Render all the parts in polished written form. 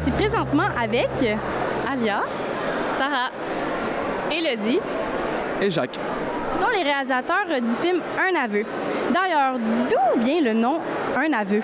suis présentement avec Alia, Sarah, Élodie et Jacques. Ils sont les réalisateurs du film Un aveu. D'ailleurs, d'où vient le nom Un aveu?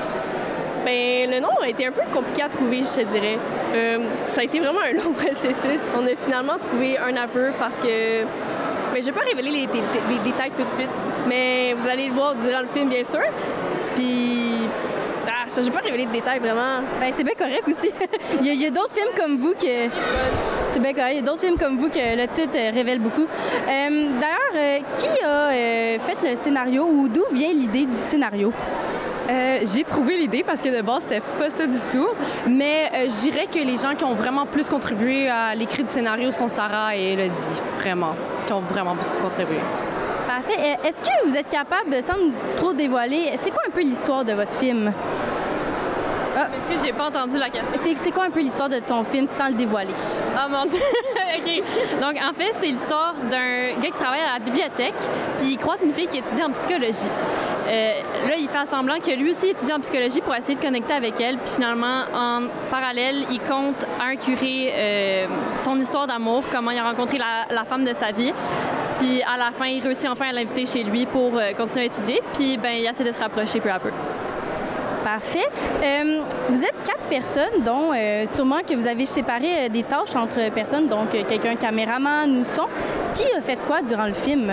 Ben, le nom a été un peu compliqué à trouver, je te dirais. Ça a été vraiment un long processus. On a finalement trouvé un aveu parce que... Ben, je ne vais pas révéler les détails tout de suite, mais vous allez le voir durant le film, bien sûr. Puis... je ne vais pas révéler de détails, vraiment. Ben, c'est bien correct aussi. il y a d'autres films comme vous que... C'est bien correct. Il y a d'autres films comme vous que le titre révèle beaucoup. D'ailleurs, qui a fait le scénario ou d'où vient l'idée du scénario? j'ai trouvé l'idée parce que de base, c'était pas ça du tout. Mais je dirais que les gens qui ont vraiment plus contribué à l'écrit du scénario sont Sarah et Élodie, vraiment, qui ont vraiment beaucoup contribué. Parfait. Est-ce que vous êtes capable, sans trop dévoiler, c'est quoi un peu l'histoire de votre film? Monsieur, j'ai pas entendu la question. C'est quoi un peu l'histoire de ton film sans le dévoiler? Oh mon Dieu! OK. Donc, en fait, c'est l'histoire d'un gars qui travaille à la bibliothèque, puis il croise une fille qui étudie en psychologie. Là, il fait semblant que lui aussi étudie en psychologie pour essayer de connecter avec elle, puis finalement, en parallèle, il compte à un curé son histoire d'amour, comment il a rencontré la femme de sa vie. Puis à la fin, il réussit enfin à l'inviter chez lui pour continuer à étudier, puis ben, il essaie de se rapprocher peu à peu. Parfait. Vous êtes 4 personnes, dont sûrement que vous avez séparé des tâches entre personnes, donc quelqu'un caméraman ou son. Qui a fait quoi durant le film?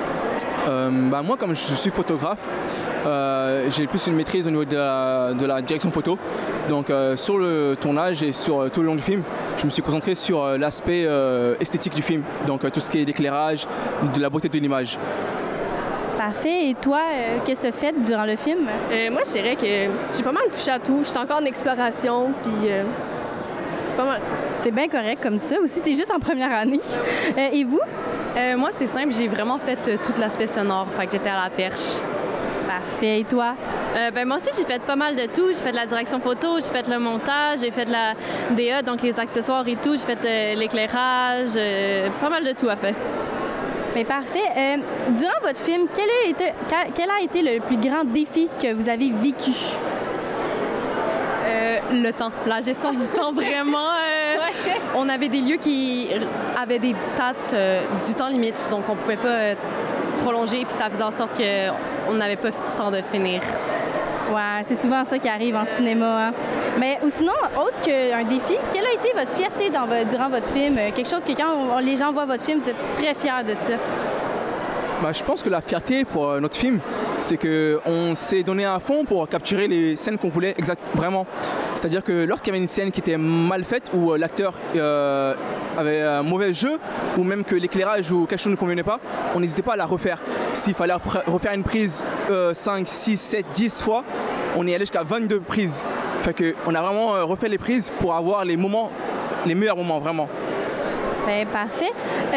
Moi, comme je suis photographe, j'ai plus une maîtrise au niveau de la direction photo. Donc sur le tournage et sur tout le long du film, je me suis concentré sur l'aspect esthétique du film. Donc tout ce qui est l'éclairage, de la beauté de l'image. Parfait. Et toi, qu'est-ce que tu as fait durant le film? Moi, je dirais que j'ai pas mal touché à tout. Je suis encore en exploration, puis pas mal ça. C'est bien correct comme ça. Aussi, tu es juste en première année. Et vous? Moi, c'est simple, j'ai vraiment fait tout l'aspect sonore, fait que j'étais à la perche. Parfait. Et toi? Moi aussi, j'ai fait pas mal de tout. J'ai fait de la direction photo, j'ai fait le montage, j'ai fait de la DA, donc les accessoires et tout. J'ai fait l'éclairage, pas mal de tout à fait. Bien, parfait. Durant votre film, quel a été le plus grand défi que vous avez vécu? Le temps, la gestion du temps, vraiment. On avait des lieux qui avaient des dates du temps limite, donc on pouvait pas prolonger, puis ça faisait en sorte qu'on n'avait pas le temps de finir. Ouais, c'est souvent ça qui arrive en cinéma. Hein? Mais ou sinon, autre qu'un défi, quelle a été votre fierté durant votre film? Quelque chose que quand les gens voient votre film, vous êtes très fiers de ça? Je pense que la fierté pour notre film, c'est qu'on s'est donné à fond pour capturer les scènes qu'on voulait vraiment. C'est-à-dire que lorsqu'il y avait une scène qui était mal faite, où l'acteur avait un mauvais jeu, ou même que l'éclairage ou quelque chose ne convenait pas, on n'hésitait pas à la refaire. S'il fallait refaire une prise 5, 6, 7, 10 fois, on est allé jusqu'à 22 prises. Fait qu'on a vraiment refait les prises pour avoir les meilleurs moments, vraiment. Bien, parfait.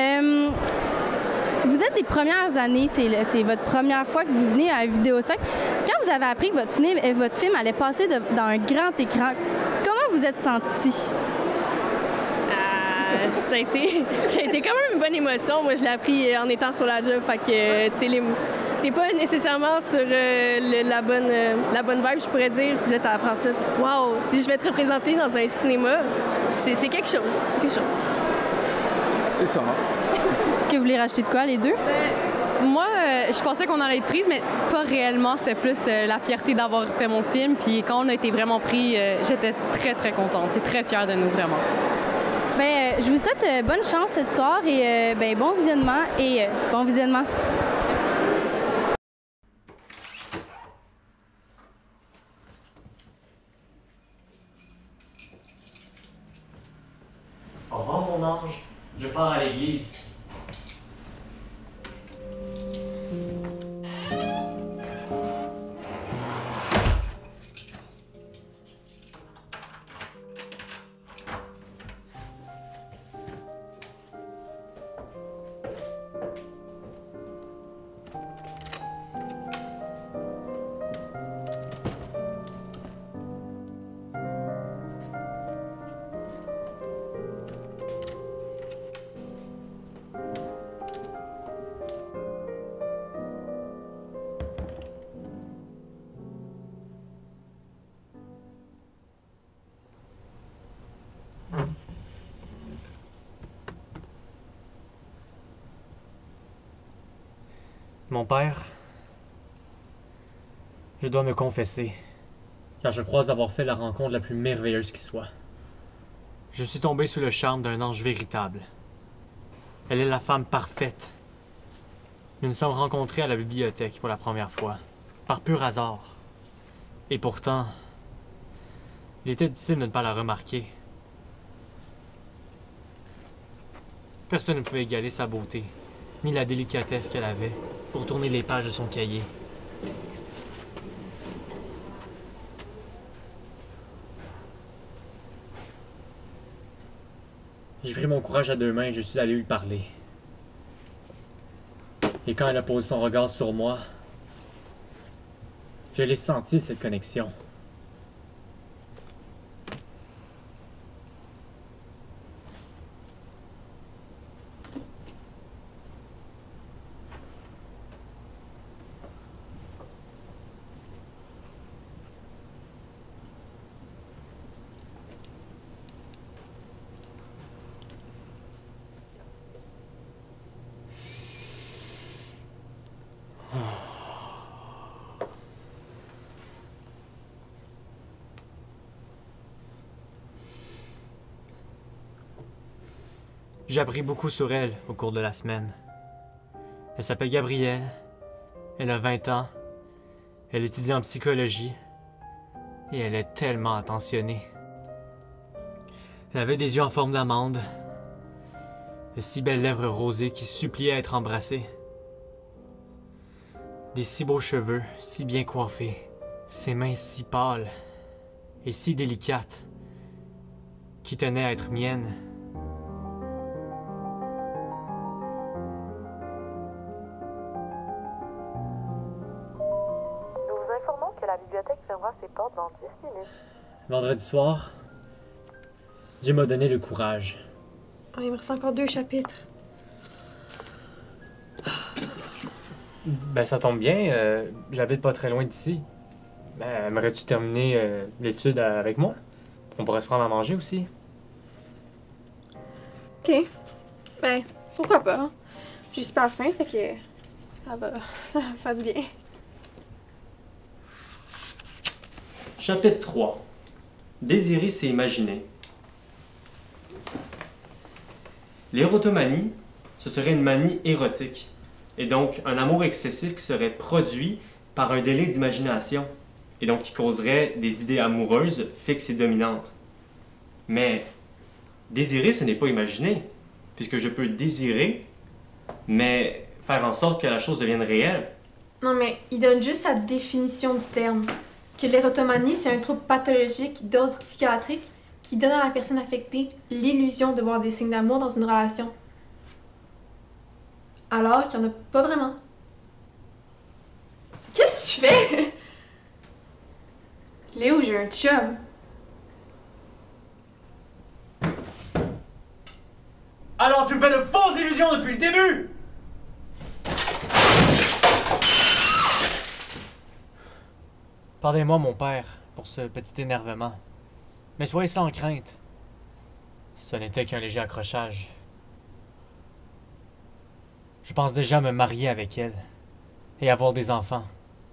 Vous êtes des premières années, c'est votre première fois que vous venez à Vidéostock. Quand vous avez appris que votre film allait passer dans un grand écran, comment vous êtes senti? Ça a été quand même une bonne émotion. Moi, je l'ai appris en étant sur la job. Fait que, tu sais, t'es pas nécessairement sur la bonne vibe, je pourrais dire. Puis là, t'apprends ça. Wow! Puis je vais te représenter dans un cinéma. C'est quelque chose. C'est quelque chose. C'est ça. Est-ce que vous voulez racheter de quoi, les deux? Moi, je pensais qu'on allait être prise, mais pas réellement. C'était plus la fierté d'avoir fait mon film. Puis quand on a été vraiment pris, j'étais très, très contente. J'étais très fière de nous, vraiment. Bien, je vous souhaite bonne chance cette soir et bon visionnement et bon visionnement. Au revoir, mon ange. Je pars à l'église. Mon père, je dois me confesser, car je crois avoir fait la rencontre la plus merveilleuse qui soit. Je suis tombé sous le charme d'un ange véritable. Elle est la femme parfaite. Nous nous sommes rencontrés à la bibliothèque pour la première fois, par pur hasard. Et pourtant, il était difficile de ne pas la remarquer. Personne ne pouvait égaler sa beauté, ni la délicatesse qu'elle avait pour tourner les pages de son cahier. J'ai pris mon courage à 2 mains et je suis allé lui parler. Et quand elle a posé son regard sur moi, je l'ai senti, cette connexion. J'ai appris beaucoup sur elle au cours de la semaine. Elle s'appelle Gabrielle. Elle a 20 ans. Elle étudie en psychologie. Et elle est tellement attentionnée. Elle avait des yeux en forme d'amande. De si belles lèvres rosées qui suppliaient à être embrassées. Des si beaux cheveux, si bien coiffés. Ses mains si pâles et si délicates, qui tenaient à être miennes. La bibliothèque fermera ses portes dans 10 minutes. Vendredi soir, Dieu m'a donné le courage. Oh, il me reste encore 2 chapitres. Ben ça tombe bien, j'habite pas très loin d'ici. Ben, aimerais-tu terminer l'étude avec moi? On pourrait se prendre à manger aussi. Ok. Ben, pourquoi pas? J'ai super faim, fait que ça va faire du bien. Chapitre 3. Désirer, c'est imaginer. L'érotomanie, ce serait une manie érotique, et donc un amour excessif qui serait produit par un délai d'imagination, et donc qui causerait des idées amoureuses fixes et dominantes. Mais désirer, ce n'est pas imaginer, puisque je peux désirer, mais faire en sorte que la chose devienne réelle. Non, mais il donne juste sa définition du terme. Que l'érotomanie, c'est un trouble pathologique d'ordre psychiatrique qui donne à la personne affectée l'illusion de voir des signes d'amour dans une relation. Alors qu'il n'y en a pas vraiment. Qu'est-ce que tu fais? Léo, j'ai un chum. Alors tu me fais de fausses illusions depuis le début! Pardonnez-moi, mon père, pour ce petit énervement. Mais soyez sans crainte. Ce n'était qu'un léger accrochage. Je pense déjà me marier avec elle et avoir des enfants.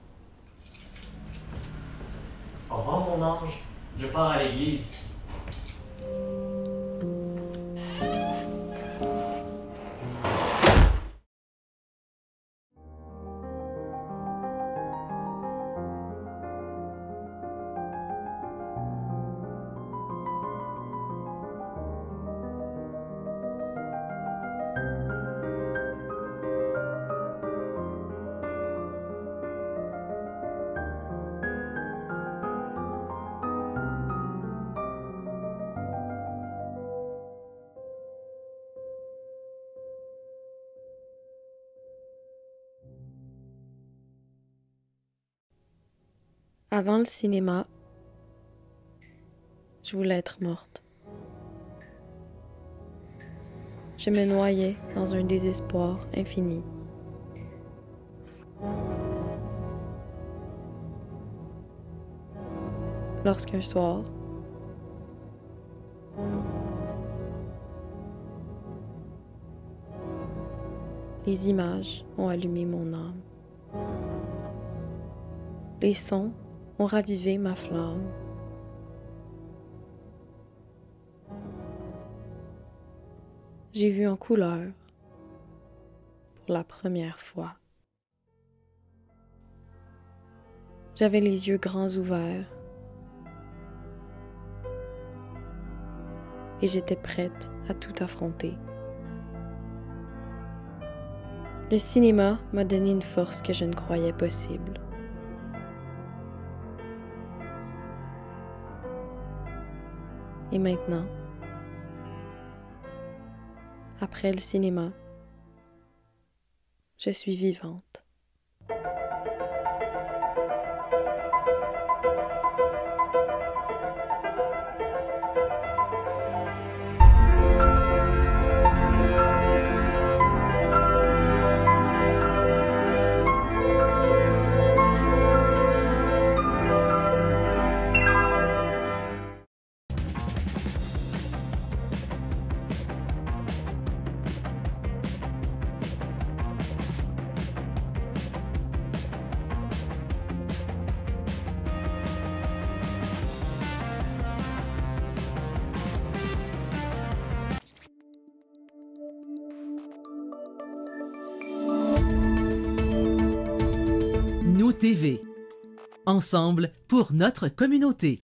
Au revoir, mon ange. Je pars à l'église. Avant le cinéma, je voulais être morte. Je me noyais dans un désespoir infini. Lorsqu'un soir, les images ont allumé mon âme. Les sons ont ravivé ma flamme. J'ai vu en couleur pour la première fois. J'avais les yeux grands ouverts et j'étais prête à tout affronter. Le cinéma m'a donné une force que je ne croyais possible. Et maintenant, après le cinéma, je suis vivante. Nous TV. Ensemble pour notre communauté.